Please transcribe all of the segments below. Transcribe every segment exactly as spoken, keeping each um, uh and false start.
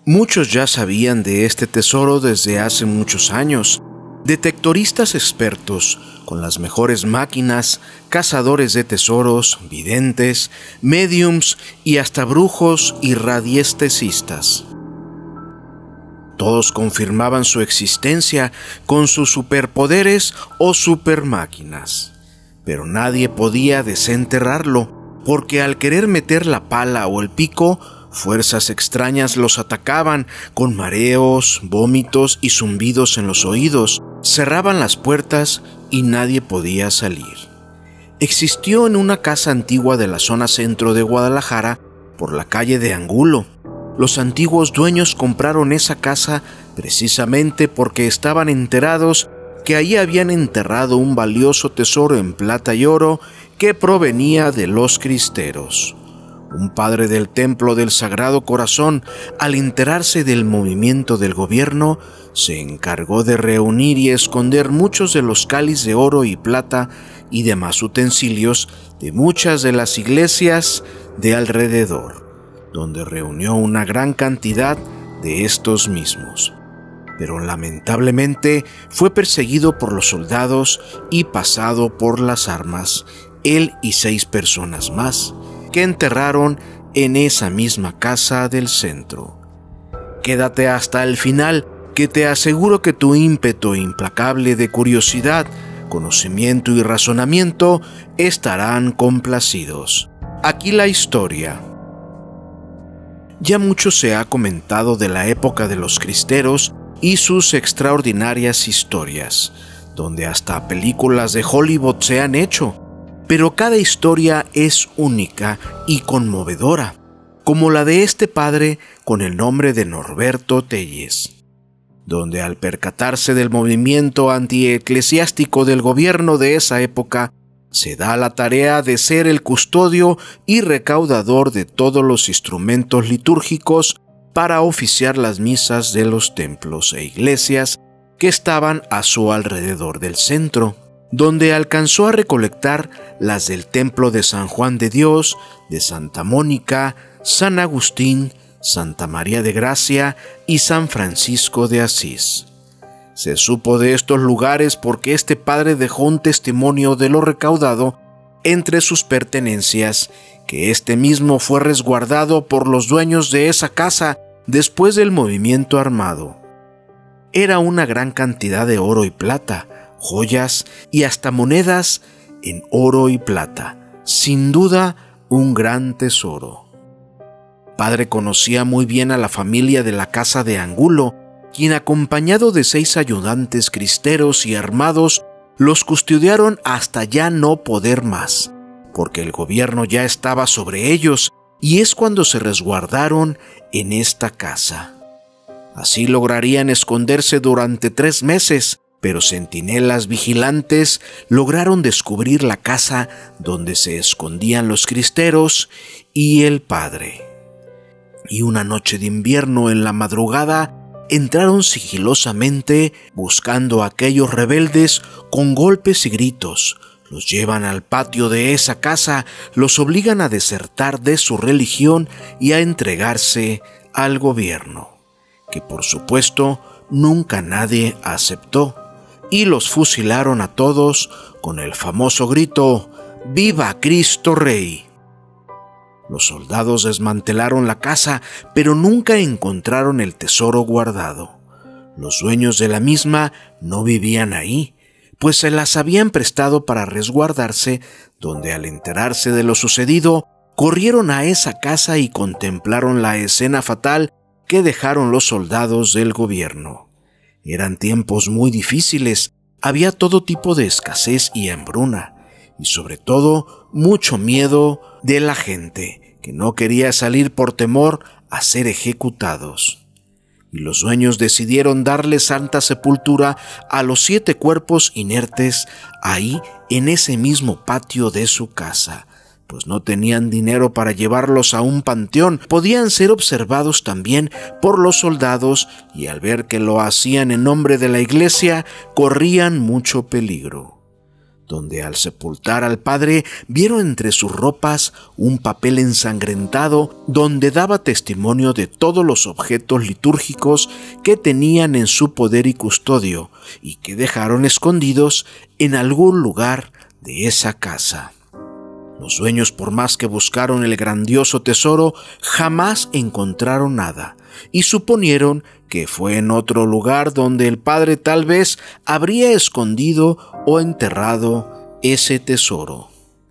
Muchos ya sabían de este tesoro desde hace muchos años. Detectoristas expertos, con las mejores máquinas, cazadores de tesoros, videntes, médiums y hasta brujos y radiestesistas. Todos confirmaban su existencia con sus superpoderes o supermáquinas, pero nadie podía desenterrarlo, porque al querer meter la pala o el pico, fuerzas extrañas los atacaban con mareos, vómitos y zumbidos en los oídos, cerraban las puertas y nadie podía salir. Existió en una casa antigua de la zona centro de Guadalajara, por la calle de Angulo. Los antiguos dueños compraron esa casa precisamente porque estaban enterados que allí habían enterrado un valioso tesoro en plata y oro que provenía de los cristeros. Un padre del Templo del Sagrado Corazón, al enterarse del movimiento del gobierno, se encargó de reunir y esconder muchos de los cáliz de oro y plata y demás utensilios de muchas de las iglesias de alrededor, donde reunió una gran cantidad de estos mismos. Pero lamentablemente fue perseguido por los soldados y pasado por las armas, él y seis personas más, que enterraron en esa misma casa del centro. Quédate hasta el final, que te aseguro que tu ímpetu implacable de curiosidad, conocimiento y razonamiento estarán complacidos. Aquí la historia. Ya mucho se ha comentado de la época de los cristeros y sus extraordinarias historias, donde hasta películas de Hollywood se han hecho, pero cada historia es única y conmovedora, como la de este padre con el nombre de Norberto Telles, donde al percatarse del movimiento antieclesiástico del gobierno de esa época, se da la tarea de ser el custodio y recaudador de todos los instrumentos litúrgicos para oficiar las misas de los templos e iglesias que estaban a su alrededor del centro, donde alcanzó a recolectar las del templo de San Juan de Dios, de Santa Mónica, San Agustín, Santa María de Gracia y San Francisco de Asís. Se supo de estos lugares porque este padre dejó un testimonio de lo recaudado entre sus pertenencias, que este mismo fue resguardado por los dueños de esa casa después del movimiento armado. Era una gran cantidad de oro y plata, joyas y hasta monedas en oro y plata, sin duda un gran tesoro. Padre conocía muy bien a la familia de la casa de Angulo, quien acompañado de seis ayudantes cristeros y armados, los custodiaron hasta ya no poder más, porque el gobierno ya estaba sobre ellos, y es cuando se resguardaron en esta casa. Así lograrían esconderse durante tres meses, pero centinelas vigilantes lograron descubrir la casa donde se escondían los cristeros y el padre. Y una noche de invierno en la madrugada, entraron sigilosamente buscando a aquellos rebeldes con golpes y gritos. Los llevan al patio de esa casa, los obligan a desertar de su religión y a entregarse al gobierno, que por supuesto nunca nadie aceptó, y los fusilaron a todos con el famoso grito «¡Viva Cristo Rey!». Los soldados desmantelaron la casa, pero nunca encontraron el tesoro guardado. Los dueños de la misma no vivían ahí, pues se las habían prestado para resguardarse, donde al enterarse de lo sucedido, corrieron a esa casa y contemplaron la escena fatal que dejaron los soldados del gobierno. Eran tiempos muy difíciles, había todo tipo de escasez y hambruna, y sobre todo mucho miedo de la gente, que no quería salir por temor a ser ejecutados. Y los dueños decidieron darle santa sepultura a los siete cuerpos inertes ahí en ese mismo patio de su casa, pues no tenían dinero para llevarlos a un panteón. Podían ser observados también por los soldados y al ver que lo hacían en nombre de la iglesia, corrían mucho peligro. donde al sepultar al padre vieron entre sus ropas un papel ensangrentado donde daba testimonio de todos los objetos litúrgicos que tenían en su poder y custodio y que dejaron escondidos en algún lugar de esa casa. Los dueños, por más que buscaron el grandioso tesoro, jamás encontraron nada y suponieron que fue en otro lugar donde el padre tal vez habría escondido o enterrado ese tesoro.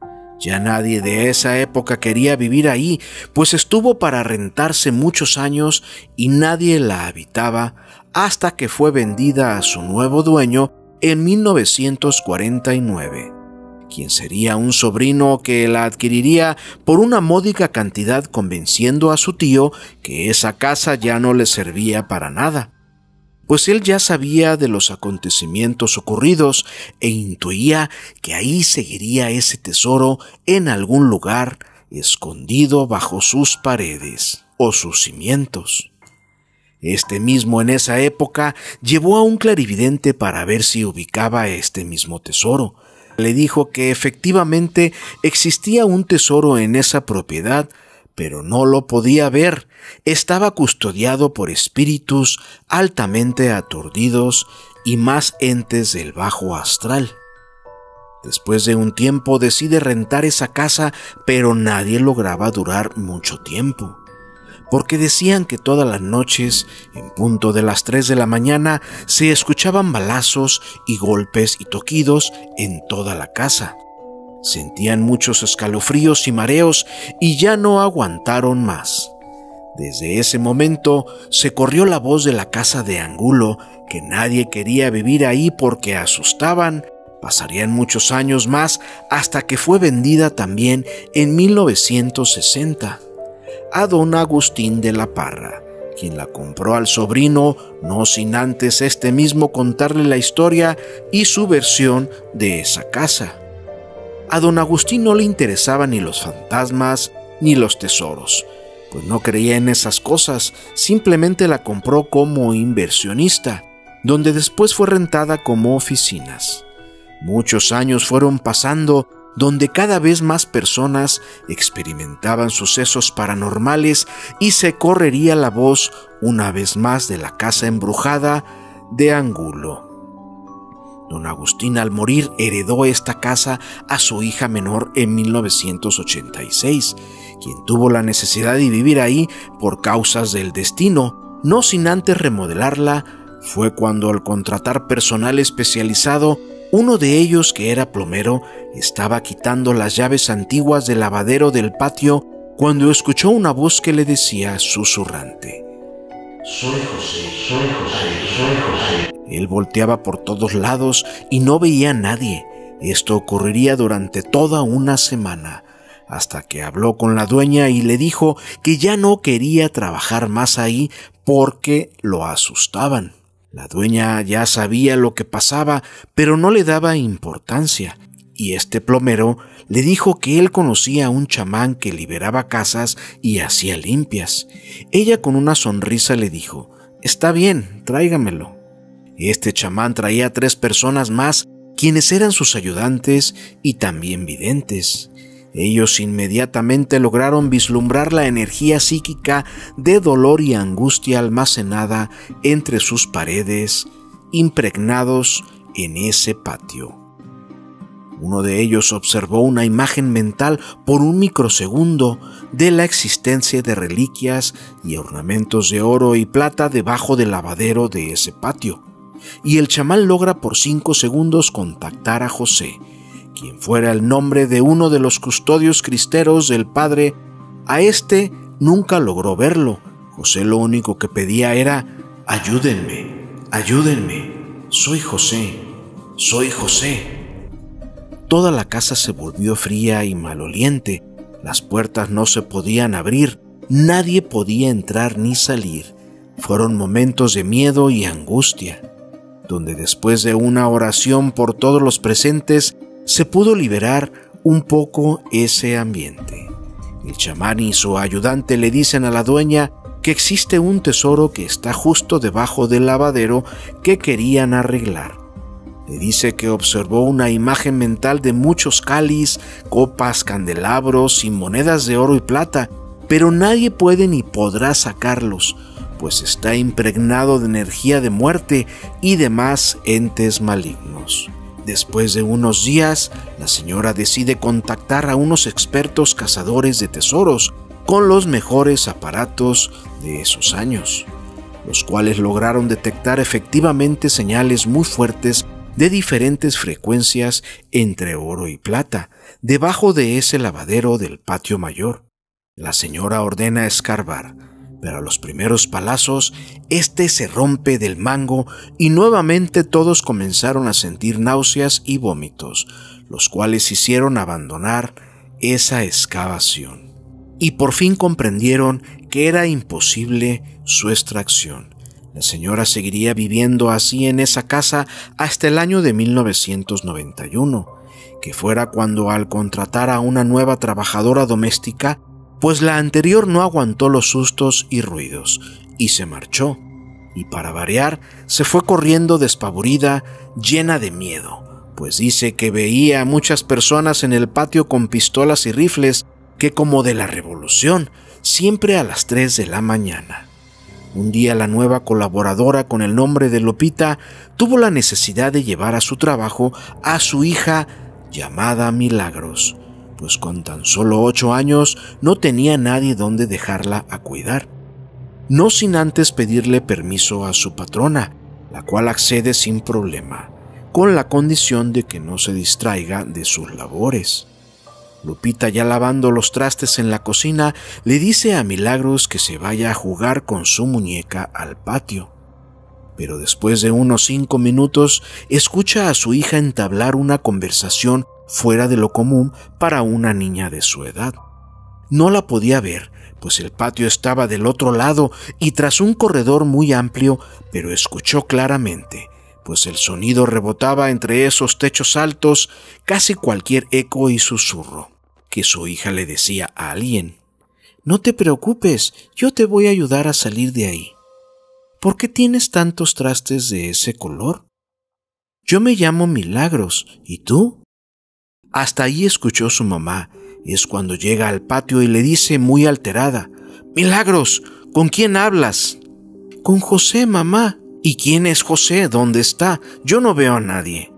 Ya nadie de esa época quería vivir ahí, pues estuvo para rentarse muchos años y nadie la habitaba hasta que fue vendida a su nuevo dueño en mil novecientos cuarenta y nueve. Quien sería un sobrino que la adquiriría por una módica cantidad, convenciendo a su tío que esa casa ya no le servía para nada, pues él ya sabía de los acontecimientos ocurridos e intuía que ahí seguiría ese tesoro en algún lugar escondido bajo sus paredes o sus cimientos. Este mismo en esa época llevó a un clarividente para ver si ubicaba este mismo tesoro. Le dijo que efectivamente existía un tesoro en esa propiedad, pero no lo podía ver. Estaba custodiado por espíritus altamente aturdidos y más entes del bajo astral. Después de un tiempo decide rentar esa casa, pero nadie lograba durar mucho tiempo, porque decían que todas las noches, en punto de las tres de la mañana, se escuchaban balazos y golpes y toquidos en toda la casa. Sentían muchos escalofríos y mareos y ya no aguantaron más. Desde ese momento se corrió la voz de la casa de Angulo, que nadie quería vivir ahí porque asustaban. Pasarían muchos años más hasta que fue vendida también en mil novecientos sesenta. A don Agustín de la Parra, quien la compró al sobrino, no sin antes este mismo contarle la historia y su versión de esa casa. A don Agustín no le interesaban ni los fantasmas ni los tesoros, pues no creía en esas cosas, simplemente la compró como inversionista, donde después fue rentada como oficinas. Muchos años fueron pasando, donde cada vez más personas experimentaban sucesos paranormales y se correría la voz una vez más de la casa embrujada de Angulo. Don Agustín, al morir, heredó esta casa a su hija menor en mil novecientos ochenta y seis, quien tuvo la necesidad de vivir ahí por causas del destino, no sin antes remodelarla. Fue cuando, al contratar personal especializado, uno de ellos, que era plomero, estaba quitando las llaves antiguas del lavadero del patio cuando escuchó una voz que le decía susurrante: «Soy José, soy José, soy José». Él volteaba por todos lados y no veía a nadie. Esto ocurriría durante toda una semana, hasta que habló con la dueña y le dijo que ya no quería trabajar más ahí porque lo asustaban. La dueña ya sabía lo que pasaba, pero no le daba importancia, y este plomero le dijo que él conocía a un chamán que liberaba casas y hacía limpias. Ella, con una sonrisa, le dijo: «Está bien, tráigamelo». Este chamán traía a tres personas más, quienes eran sus ayudantes y también videntes. Ellos inmediatamente lograron vislumbrar la energía psíquica de dolor y angustia almacenada entre sus paredes, impregnados en ese patio. Uno de ellos observó una imagen mental por un microsegundo de la existencia de reliquias y ornamentos de oro y plata debajo del lavadero de ese patio, y el chamán logra por cinco segundos contactar a José, quien fuera el nombre de uno de los custodios cristeros del padre. A este nunca logró verlo. José lo único que pedía era: «Ayúdenme, ayúdenme, soy José, soy José». Toda la casa se volvió fría y maloliente. Las puertas no se podían abrir, nadie podía entrar ni salir. Fueron momentos de miedo y angustia, donde después de una oración por todos los presentes, se pudo liberar un poco ese ambiente. El chamán y su ayudante le dicen a la dueña que existe un tesoro que está justo debajo del lavadero que querían arreglar. Le dice que observó una imagen mental de muchos cáliz, copas, candelabros y monedas de oro y plata, pero nadie puede ni podrá sacarlos, pues está impregnado de energía de muerte y demás entes malignos. Después de unos días, la señora decide contactar a unos expertos cazadores de tesoros con los mejores aparatos de esos años, los cuales lograron detectar efectivamente señales muy fuertes de diferentes frecuencias entre oro y plata, debajo de ese lavadero del patio mayor. La señora ordena escarbar, pero a los primeros palazos, este se rompe del mango y nuevamente todos comenzaron a sentir náuseas y vómitos, los cuales hicieron abandonar esa excavación. Y por fin comprendieron que era imposible su extracción. La señora seguiría viviendo así en esa casa hasta el año de mil novecientos noventa y uno, que fuera cuando al contratar a una nueva trabajadora doméstica, pues la anterior no aguantó los sustos y ruidos, y se marchó, y para variar, se fue corriendo despavorida, llena de miedo, pues dice que veía a muchas personas en el patio con pistolas y rifles, que como de la revolución, siempre a las tres de la mañana. Un día la nueva colaboradora con el nombre de Lupita tuvo la necesidad de llevar a su trabajo a su hija llamada Milagros, pues con tan solo ocho años no tenía nadie donde dejarla a cuidar. No sin antes pedirle permiso a su patrona, la cual accede sin problema, con la condición de que no se distraiga de sus labores. Lupita, ya lavando los trastes en la cocina, le dice a Milagros que se vaya a jugar con su muñeca al patio. Pero después de unos cinco minutos, escucha a su hija entablar una conversación fuera de lo común para una niña de su edad. No la podía ver, pues el patio estaba del otro lado y tras un corredor muy amplio, pero escuchó claramente, pues el sonido rebotaba entre esos techos altos, casi cualquier eco y susurro, que su hija le decía a alguien: «No te preocupes, yo te voy a ayudar a salir de ahí». «¿Por qué tienes tantos trastes de ese color?» «Yo me llamo Milagros, ¿y tú?» Hasta ahí escuchó su mamá. Es cuando llega al patio y le dice muy alterada: «Milagros, ¿con quién hablas?» «Con José, mamá». «¿Y quién es José? ¿Dónde está? Yo no veo a nadie».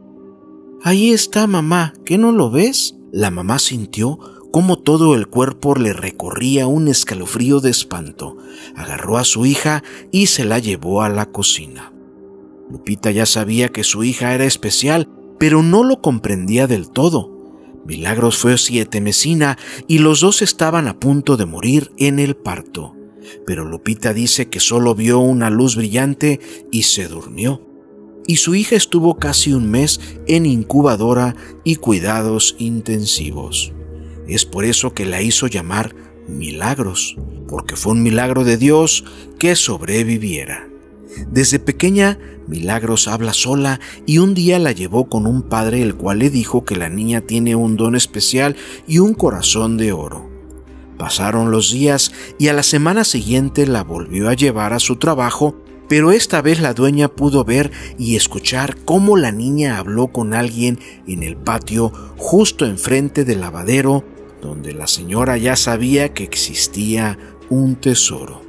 «Ahí está, mamá, ¿qué no lo ves?» La mamá sintió cómo todo el cuerpo le recorría un escalofrío de espanto. Agarró a su hija y se la llevó a la cocina. Lupita ya sabía que su hija era especial, pero no lo comprendía del todo. Milagros fue sietemesina y los dos estaban a punto de morir en el parto. Pero Lupita dice que solo vio una luz brillante y se durmió. Y su hija estuvo casi un mes en incubadora y cuidados intensivos. Es por eso que la hizo llamar Milagros, porque fue un milagro de Dios que sobreviviera. Desde pequeña, Milagros habla sola y un día la llevó con un padre, el cual le dijo que la niña tiene un don especial y un corazón de oro. Pasaron los días y a la semana siguiente la volvió a llevar a su trabajo, pero esta vez la dueña pudo ver y escuchar cómo la niña habló con alguien en el patio justo enfrente del lavadero, donde la señora ya sabía que existía un tesoro.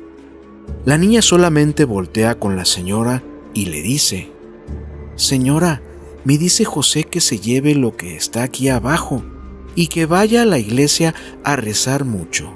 La niña solamente voltea con la señora y le dice: «Señora, me dice José que se lleve lo que está aquí abajo y que vaya a la iglesia a rezar mucho».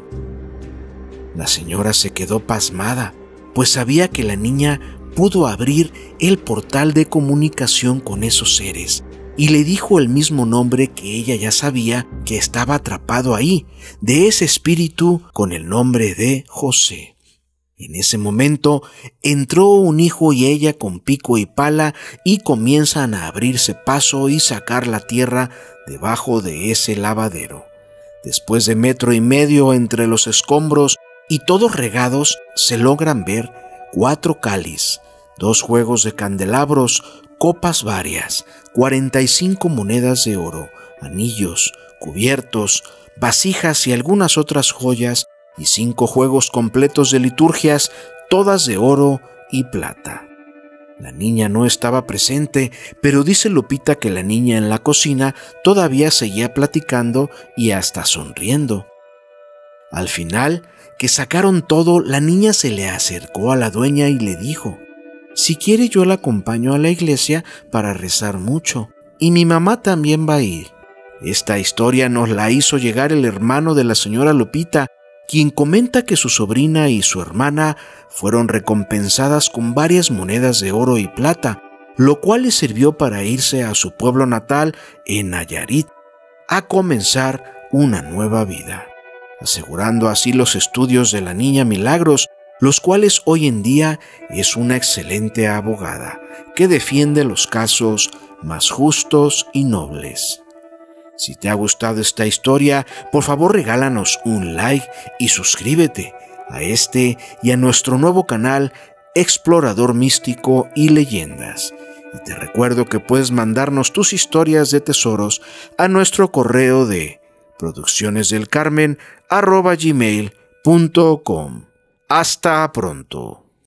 La señora se quedó pasmada, pues sabía que la niña pudo abrir el portal de comunicación con esos seres, y le dijo el mismo nombre que ella ya sabía que estaba atrapado ahí, de ese espíritu con el nombre de José. En ese momento entró un hijo y ella con pico y pala y comienzan a abrirse paso y sacar la tierra debajo de ese lavadero. Después de metro y medio entre los escombros y todos regados, se logran ver cuatro cáliz, dos juegos de candelabros, copas varias, cuarenta y cinco monedas de oro, anillos, cubiertos, vasijas y algunas otras joyas, y cinco juegos completos de liturgias, todas de oro y plata. La niña no estaba presente, pero dice Lupita que la niña en la cocina todavía seguía platicando y hasta sonriendo. Al final, que sacaron todo, la niña se le acercó a la dueña y le dijo: «Si quiere yo la acompaño a la iglesia para rezar mucho, y mi mamá también va a ir». Esta historia nos la hizo llegar el hermano de la señora Lupita, quien comenta que su sobrina y su hermana fueron recompensadas con varias monedas de oro y plata, lo cual les sirvió para irse a su pueblo natal en Nayarit a comenzar una nueva vida, asegurando así los estudios de la niña Milagros, los cuales hoy en día es una excelente abogada que defiende los casos más justos y nobles. Si te ha gustado esta historia, por favor regálanos un like y suscríbete a este y a nuestro nuevo canal Explorador Místico y Leyendas. Y te recuerdo que puedes mandarnos tus historias de tesoros a nuestro correo de produccionesdelcarmen arroba gmail punto com. Hasta pronto.